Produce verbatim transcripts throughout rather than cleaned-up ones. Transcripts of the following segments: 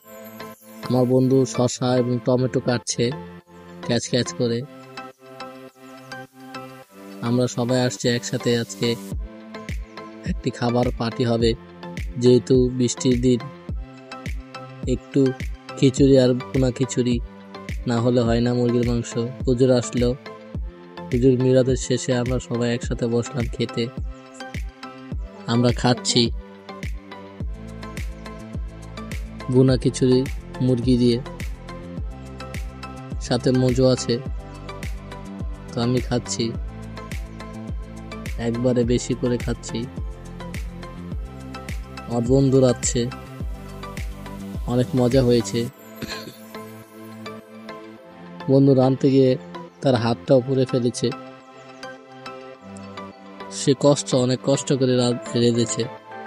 আমার বন্ধু শসা এবং টমেটো কাটছে ক্যাচ ক্যাচ করে। আমরা সবাই আসছি একসাথে, আজকে একটি খাবার পার্টি হবে, যেহেতু বৃষ্টির দিন। একটু খিচুড়ি আর পোনা খিচুড়ি না হলে হয় না, মুরগির মাংস। হুজুর আসলো, হুজুর মিলাদের শেষে আমরা সবাই একসাথে বসলাম খেতে। আমরা খাচ্ছি বুনা খিচুড়ি মুরগি দিয়ে, সাথে মজু আছে। তো আমি খাচ্ছি, একবারে বেশি করে খাচ্ছি। আমার বন্ধু রাখছে, অনেক মজা হয়েছে। বন্ধু রাঁধতে গিয়ে তার হাতটা উপরে ফেলেছে, সে কষ্ট অনেক কষ্ট করে রেঁধেছে।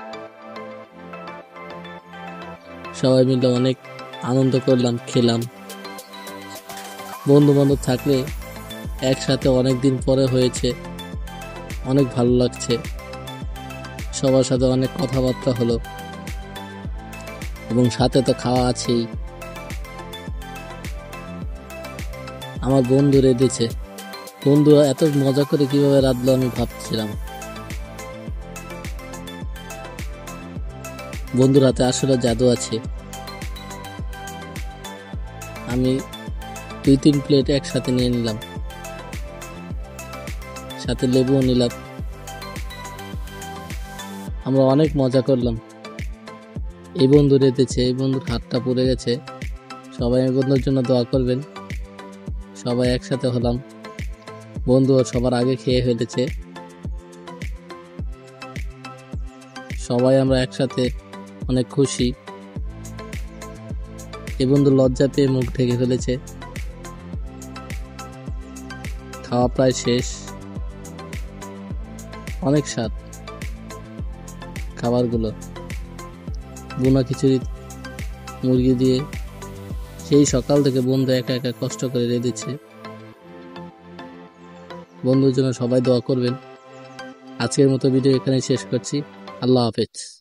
সবাই মিলে অনেক আনন্দ করলাম, খেলাম। বন্ধু বান্ধব থাকলে একসাথে অনেক দিন পরে হয়েছে, অনেক ভালো লাগছে। সবার সাথে অনেক কথাবার্তা হলো এবং সাথে তো খাওয়া আছেই। আমার বন্ধু রেঁধেছে, বন্ধু এত মজা করে কিভাবে রাঁধলো আমি ভাবছিলাম। বন্ধুর হাতে আসলে জাদু আছে। আমি দুই তিন প্লেট একসাথে নিয়ে নিলাম, সাথে লেবুও নিলাম। আমরা অনেক মজা করলাম। এই বন্ধু রেঁধেছে, এই বন্ধুর হাতটা পুড়ে গেছে। সবাই এই বন্ধুর জন্য দোয়া করবেন। সবাই একসাথে হলাম, বন্ধু সবার আগে খেয়ে ফেলেছে। সবাই আমরা একসাথে অনেক খুশি। এই বন্ধু লজ্জা পেয়ে মুখ ঢেকে ফেলেছে। খাওয়া প্রায় শেষ, অনেক স্বাদ খাবারগুলো। বুনা খিচুড়ি মুরগি দিয়ে সেই সকাল থেকে বন্ধু একা একা কষ্ট করে রেঁধেছে। বন্ধুর জন্য সবাই দোয়া করবেন। আজকের মতো ভিডিও এখানেই শেষ করছি। আল্লাহ হাফেজ।